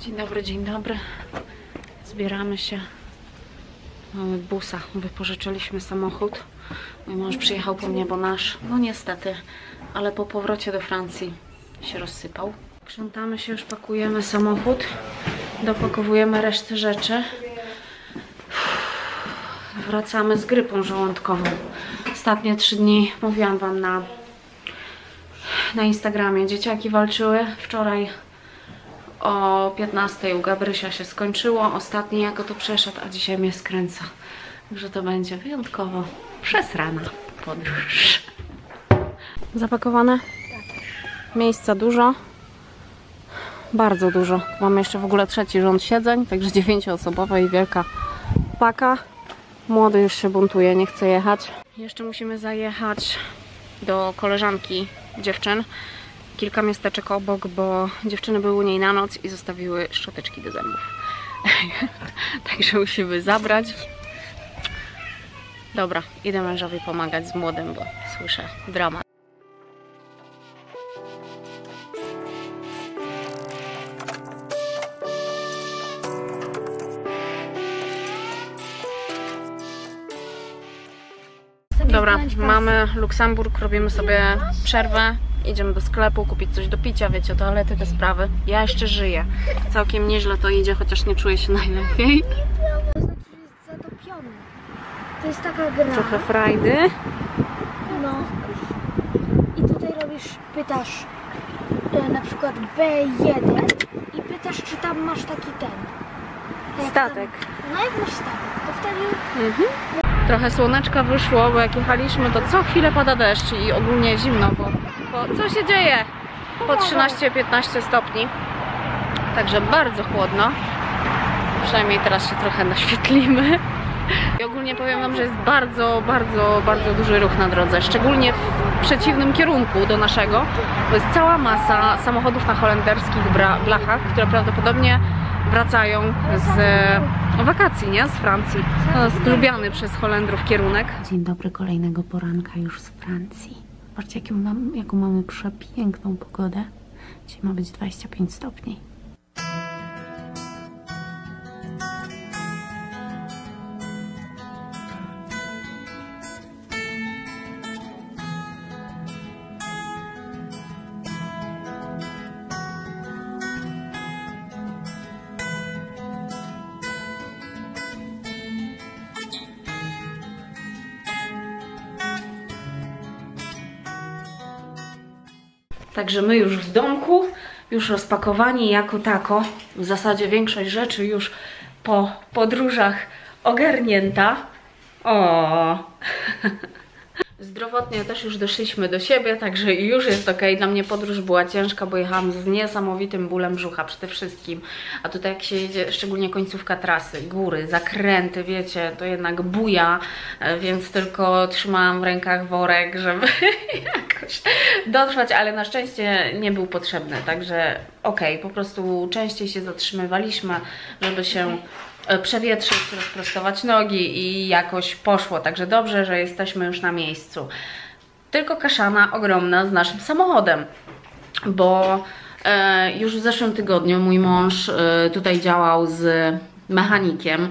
Dzień dobry, dzień dobry. Zbieramy się. Mamy busa. Wypożyczyliśmy samochód. Mój mąż przyjechał po mnie, bo nasz, no niestety, ale po powrocie do Francji się rozsypał. Krzątamy się, już pakujemy samochód. Dopakowujemy resztę rzeczy. Wracamy z grypą żołądkową. Ostatnie 3 dni, mówiłam wam na Instagramie, dzieciaki walczyły. Wczoraj o 15 u Gabrysia się skończyło. Ostatni jako to przeszedł, a dzisiaj mnie skręca. Także to będzie wyjątkowo przesrana podróż. Zapakowane? Miejsca dużo. Bardzo dużo. Mamy jeszcze w ogóle 3. rząd siedzeń, także 9-osobowe i wielka paka. Młody już się buntuje, nie chce jechać. Jeszcze musimy zajechać do koleżanki dziewczyn. Kilka miasteczek obok, bo dziewczyny były u niej na noc i zostawiły szczoteczki do zębów. Także musimy zabrać. Dobra, idę mężowi pomagać z młodym, bo słyszę dramat. Dobra, mamy Luksemburg, robimy sobie przerwę. Idziemy do sklepu, kupić coś do picia, wiecie, toalety, te sprawy. Ja jeszcze żyję. Całkiem nieźle to idzie, chociaż nie czuję się najlepiej. To znaczy, że jest zatopiony. To jest taka gra. Trochę frajdy. No. I tutaj pytasz na przykład B1 i pytasz, czy tam masz taki Statek. No jak masz statek, to wtedy... Trochę słoneczka wyszło, bo jak jechaliśmy, to co chwilę pada deszcz i ogólnie zimno, bo co się dzieje? Po 13-15 stopni. Także bardzo chłodno. Przynajmniej teraz się trochę naświetlimy. I ogólnie powiem wam, że jest bardzo, bardzo, bardzo duży ruch na drodze. Szczególnie w przeciwnym kierunku do naszego. Bo jest cała masa samochodów na holenderskich blachach, które prawdopodobnie wracają z wakacji, nie? Z Francji. To jest lubiany przez Holendrów kierunek. Dzień dobry, kolejnego poranka już z Francji. Zobaczcie, jaką mamy przepiękną pogodę. Dzisiaj ma być 25 stopni. Także my już w domku, już rozpakowani jako tako. W zasadzie większość rzeczy już po podróżach ogarnięta. O. Zdrowotnie też już doszliśmy do siebie, także już jest ok. Dla mnie podróż była ciężka, bo jechałam z niesamowitym bólem brzucha przede wszystkim. A tutaj jak się jedzie, szczególnie końcówka trasy, góry, zakręty, wiecie, to jednak buja, więc tylko trzymałam w rękach worek, żeby jakoś dotrwać, ale na szczęście nie był potrzebny, także ok, po prostu częściej się zatrzymywaliśmy, żeby się przewietrzyć, rozprostować nogi i jakoś poszło. Także dobrze, że jesteśmy już na miejscu. Tylko kaszana ogromna z naszym samochodem, bo już w zeszłym tygodniu mój mąż tutaj działał z mechanikiem.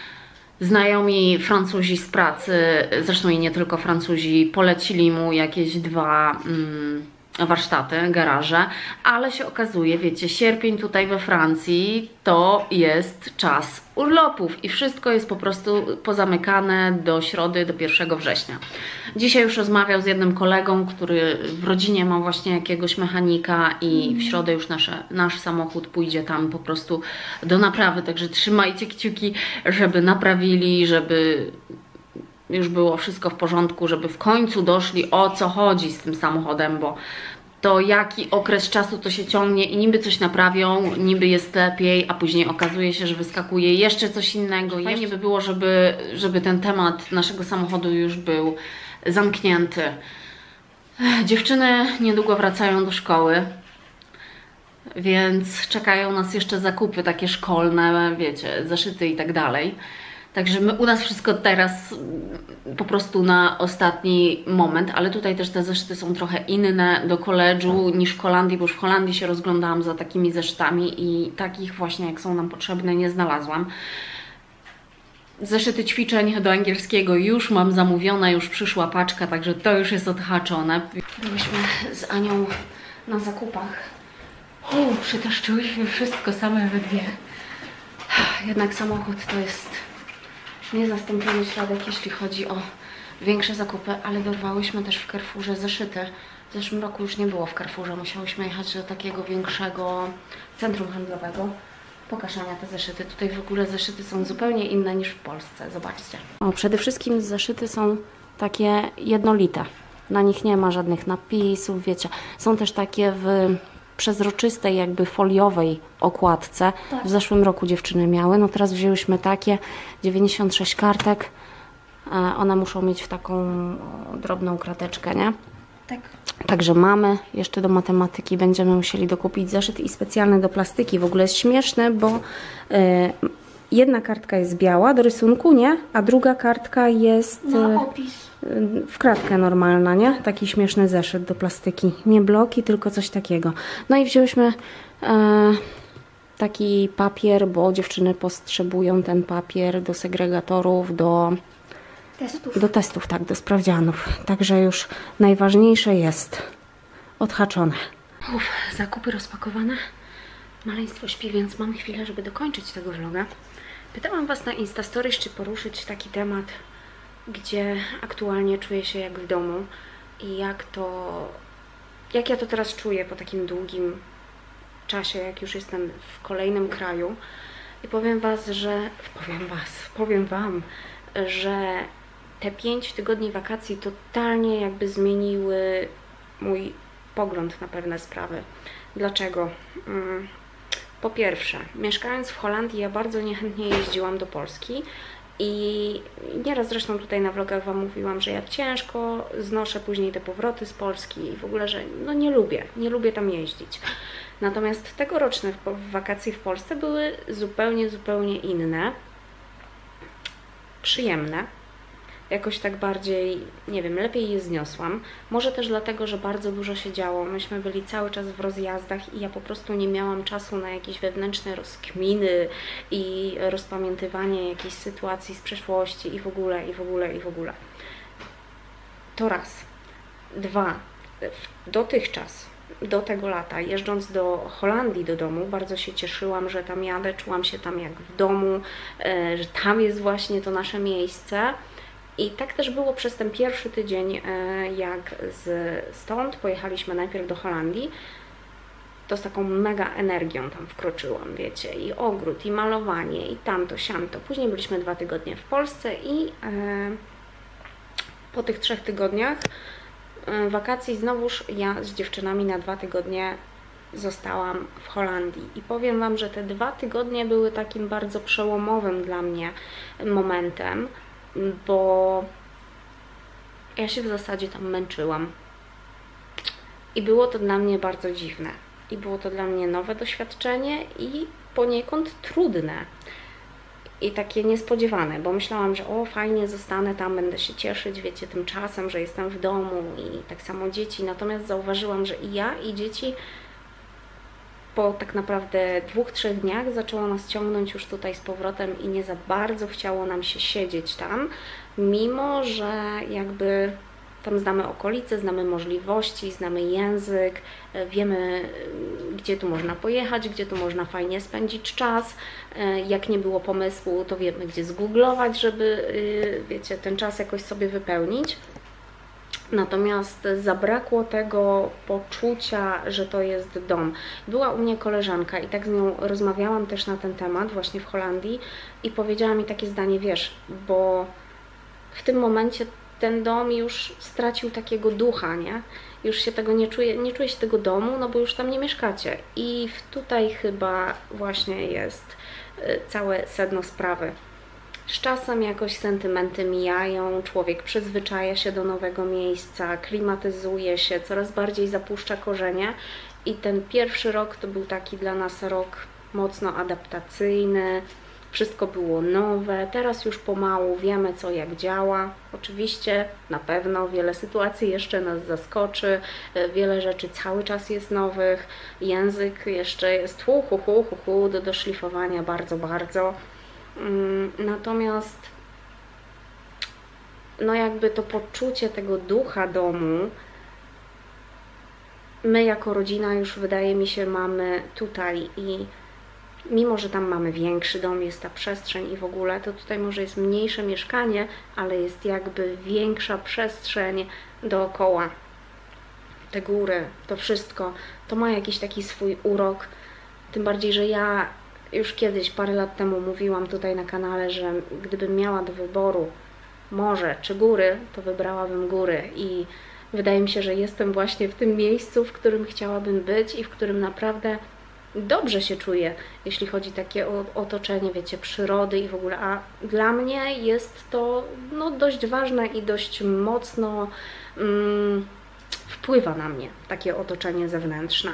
Znajomi Francuzi z pracy, zresztą i nie tylko Francuzi, polecili mu jakieś 2 warsztaty, garaże, ale się okazuje, wiecie, sierpień tutaj we Francji to jest czas urlopów i wszystko jest po prostu pozamykane do środy, do 1 września. Dzisiaj już rozmawiał z jednym kolegą, który w rodzinie ma właśnie jakiegoś mechanika i w środę już nasz samochód pójdzie tam po prostu do naprawy, także trzymajcie kciuki, żeby naprawili, żeby już było wszystko w porządku, żeby w końcu doszli, o co chodzi z tym samochodem, bo to jaki okres czasu to się ciągnie i niby coś naprawią, niby jest lepiej, a później okazuje się, że wyskakuje jeszcze coś innego. Fajnie by było, żeby ten temat naszego samochodu już był zamknięty. Dziewczyny niedługo wracają do szkoły, więc czekają nas jeszcze zakupy takie szkolne, wiecie, zeszyty i tak dalej. Także u nas wszystko teraz po prostu na ostatni moment, ale tutaj też te zeszyty są trochę inne do koledżu niż w Holandii, bo już w Holandii się rozglądałam za takimi zeszytami i takich właśnie jak są nam potrzebne nie znalazłam. Zeszyty ćwiczeń do angielskiego już mam zamówione, już przyszła paczka, także to już jest odhaczone. Byliśmy z Anią na zakupach. Przytaszczyłyśmy wszystko same we dwie. Jednak samochód to jest niezastąpiony środek, jeśli chodzi o większe zakupy, ale dorwałyśmy też w Carrefourze zeszyty. W zeszłym roku już nie było w Carrefourze, musiałyśmy jechać do takiego większego centrum handlowego. Pokaż Ania te zeszyty. Tutaj w ogóle zeszyty są zupełnie inne niż w Polsce. Zobaczcie. Przede wszystkim zeszyty są takie jednolite. Na nich nie ma żadnych napisów, wiecie. Są też takie w przezroczystej, jakby foliowej okładce. Tak. W zeszłym roku dziewczyny miały. No teraz wzięłyśmy takie 96 kartek. One muszą mieć w taką drobną krateczkę, nie? Tak. Także mamy jeszcze do matematyki, będziemy musieli dokupić zeszyt i specjalny do plastyki. W ogóle jest śmieszne, bo jedna kartka jest biała do rysunku, nie? A druga kartka jest na opis. W kratkę normalna, nie? Taki śmieszny zeszyt do plastyki. Nie bloki, tylko coś takiego. No i wzięłyśmy taki papier, bo dziewczyny potrzebują ten papier do segregatorów, do testów, tak, do sprawdzianów. Także już najważniejsze jest odhaczone. Zakupy rozpakowane. Maleństwo śpi, więc mam chwilę, żeby dokończyć tego vloga. Pytałam Was na Instastories, czy poruszyć taki temat, gdzie aktualnie czuję się jak w domu i jak ja to teraz czuję po takim długim czasie, jak już jestem w kolejnym kraju. I powiem Wam, że te 5 tygodni wakacji totalnie jakby zmieniły mój pogląd na pewne sprawy. Dlaczego? Po pierwsze, mieszkając w Holandii, ja bardzo niechętnie jeździłam do Polski i nieraz zresztą tutaj na vlogach Wam mówiłam, że ja ciężko znoszę później te powroty z Polski i w ogóle, że no nie lubię tam jeździć. Natomiast tegoroczne wakacje w Polsce były zupełnie inne, przyjemne. Jakoś tak bardziej, nie wiem, lepiej je zniosłam. Może też dlatego, że bardzo dużo się działo. Myśmy byli cały czas w rozjazdach i ja po prostu nie miałam czasu na jakieś wewnętrzne rozkminy i rozpamiętywanie jakiejś sytuacji z przeszłości i w ogóle. To raz. Dwa. Dotychczas, do tego lata, jeżdżąc do Holandii do domu, bardzo się cieszyłam, że tam jadę, czułam się tam jak w domu, że tam jest właśnie to nasze miejsce. I tak też było przez ten pierwszy tydzień, jak stąd pojechaliśmy najpierw do Holandii, to z taką mega energią tam wkroczyłam, wiecie, i ogród, i malowanie, i tamto, siamto. Później byliśmy 2 tygodnie w Polsce i po tych 3 tygodniach wakacji znowuż ja z dziewczynami na 2 tygodnie zostałam w Holandii. I powiem Wam, że te 2 tygodnie były takim bardzo przełomowym dla mnie momentem, bo ja się w zasadzie tam męczyłam i było to dla mnie bardzo dziwne i było to dla mnie nowe doświadczenie i poniekąd trudne i takie niespodziewane, bo myślałam, że o fajnie, zostanę tam, będę się cieszyć, wiecie, tym czasem, że jestem w domu i tak samo dzieci, natomiast zauważyłam, że i ja, i dzieci po tak naprawdę 2-3 dniach zaczęło nas ciągnąć już tutaj z powrotem i nie za bardzo chciało nam się siedzieć tam, mimo że jakby tam znamy okolice, znamy możliwości, znamy język, wiemy, gdzie tu można pojechać, gdzie tu można fajnie spędzić czas. Jak nie było pomysłu, to wiemy, gdzie zgooglować, żeby, wiecie, ten czas jakoś sobie wypełnić. Natomiast zabrakło tego poczucia, że to jest dom. Była u mnie koleżanka i tak z nią rozmawiałam też na ten temat właśnie w Holandii i powiedziała mi takie zdanie, wiesz, bo w tym momencie ten dom już stracił takiego ducha, nie? Już się tego nie czuje się tego domu, no bo już tam nie mieszkacie. I tutaj chyba właśnie jest całe sedno sprawy. Z czasem jakoś sentymenty mijają, człowiek przyzwyczaja się do nowego miejsca, klimatyzuje się, coraz bardziej zapuszcza korzenie i ten pierwszy rok to był taki dla nas rok mocno adaptacyjny. wszystko było nowe. Teraz już pomału wiemy, co jak działa. Oczywiście na pewno wiele sytuacji jeszcze nas zaskoczy, wiele rzeczy cały czas jest nowych, język jeszcze jest do doszlifowania bardzo, bardzo. Natomiast no jakby to poczucie tego ducha domu my jako rodzina już, wydaje mi się, mamy tutaj i mimo, że tam mamy większy dom, jest ta przestrzeń i w ogóle, to tutaj może jest mniejsze mieszkanie, ale jest jakby większa przestrzeń dookoła. Te góry, to wszystko, to ma jakiś taki swój urok. Tym bardziej, że ja już kiedyś, parę lat temu mówiłam tutaj na kanale, że gdybym miała do wyboru morze czy góry, to wybrałabym góry i wydaje mi się, że jestem właśnie w tym miejscu, w którym chciałabym być i w którym naprawdę dobrze się czuję, jeśli chodzi takie o otoczenie, wiecie, przyrody i w ogóle. A dla mnie jest to no, dość ważne i dość mocno wpływa na mnie takie otoczenie zewnętrzne.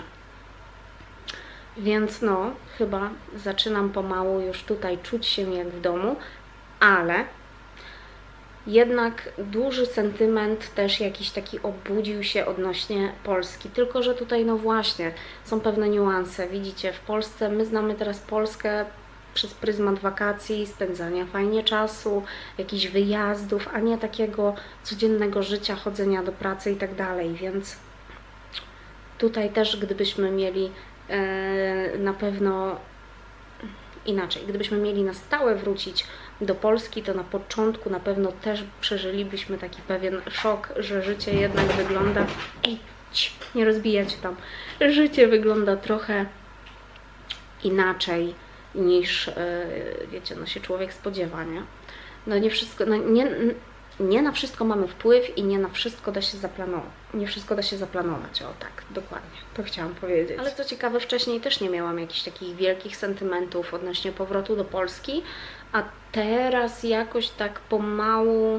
Więc no, chyba zaczynam pomału już tutaj czuć się jak w domu, ale jednak duży sentyment też jakiś taki obudził się odnośnie Polski. Tylko że tutaj no właśnie są pewne niuanse. Widzicie, w Polsce my znamy teraz Polskę przez pryzmat wakacji, spędzania fajnie czasu, jakichś wyjazdów, a nie takiego codziennego życia, chodzenia do pracy i tak dalej. Więc tutaj też gdybyśmy mieli na pewno inaczej, gdybyśmy mieli na stałe wrócić do Polski, to na początku na pewno też przeżylibyśmy taki pewien szok, że życie jednak wygląda... Ej, nie rozbijać tam. Życie wygląda trochę inaczej niż, wiecie, no się człowiek spodziewa, nie? No nie wszystko, no nie na wszystko mamy wpływ i nie na wszystko da się zaplanować. Nie wszystko da się zaplanować, o tak, dokładnie, to chciałam powiedzieć. Ale co ciekawe, wcześniej też nie miałam jakichś takich wielkich sentymentów odnośnie powrotu do Polski, a teraz jakoś tak pomału,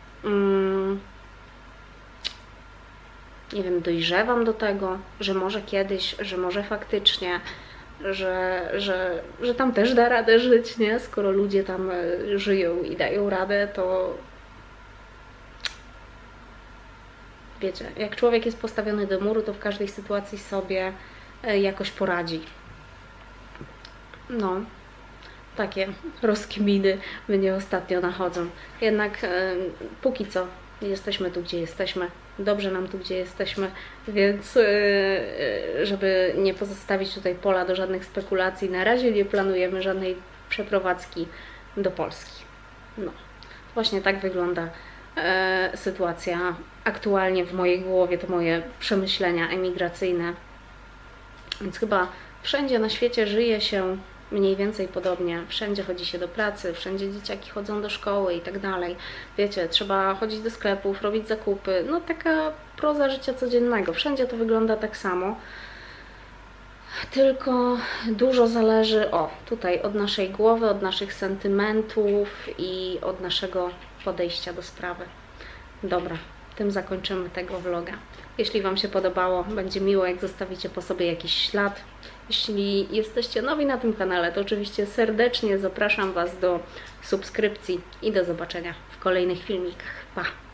nie wiem, dojrzewam do tego, że może kiedyś, że może faktycznie, że tam też da radę żyć, nie? Skoro ludzie tam żyją i dają radę, to wiecie, jak człowiek jest postawiony do muru, to w każdej sytuacji sobie jakoś poradzi. No, takie rozkminy mnie ostatnio nachodzą. Jednak póki co jesteśmy tu, gdzie jesteśmy. Dobrze nam tu, gdzie jesteśmy, więc żeby nie pozostawić tutaj pola do żadnych spekulacji, na razie nie planujemy żadnej przeprowadzki do Polski. No, właśnie tak wygląda sytuacja aktualnie w mojej głowie, to moje przemyślenia emigracyjne. Więc chyba wszędzie na świecie żyje się mniej więcej podobnie. Wszędzie chodzi się do pracy, wszędzie dzieciaki chodzą do szkoły i tak dalej. Wiecie, trzeba chodzić do sklepów, robić zakupy. No taka proza życia codziennego. Wszędzie to wygląda tak samo. Tylko dużo zależy, tutaj od naszej głowy, od naszych sentymentów i od naszego podejścia do sprawy. Dobra, tym zakończymy tego vloga. Jeśli Wam się podobało, będzie miło, jak zostawicie po sobie jakiś ślad. Jeśli jesteście nowi na tym kanale, to oczywiście serdecznie zapraszam Was do subskrypcji i do zobaczenia w kolejnych filmikach. Pa!